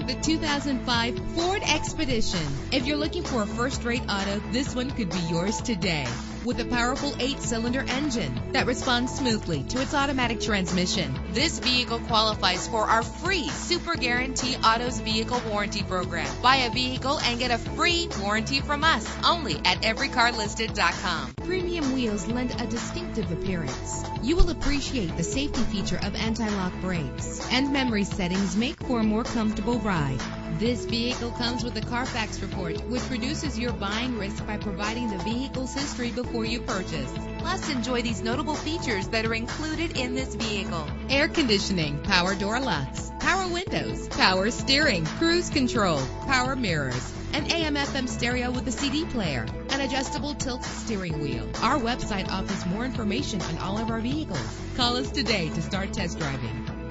the 2005 Ford Expedition. If you're looking for a first-rate auto, this one could be yours today. With a powerful 8-cylinder engine that responds smoothly to its automatic transmission, this vehicle qualifies for our free Super Guarantee Autos Vehicle Warranty Program. Buy a vehicle and get a free warranty from us only at everycarlisted.com. Premium wheels lend a distinctive appearance. You will appreciate the safety feature of anti-lock brakes, and memory settings make for a more comfortable ride. This vehicle comes with a Carfax report, which reduces your buying risk by providing the vehicle's history before you purchase. Plus, enjoy these notable features that are included in this vehicle: air conditioning, power door locks, power windows, power steering, cruise control, power mirrors, an AM/FM stereo with a CD player, an adjustable tilt steering wheel. Our website offers more information on all of our vehicles. Call us today to start test driving.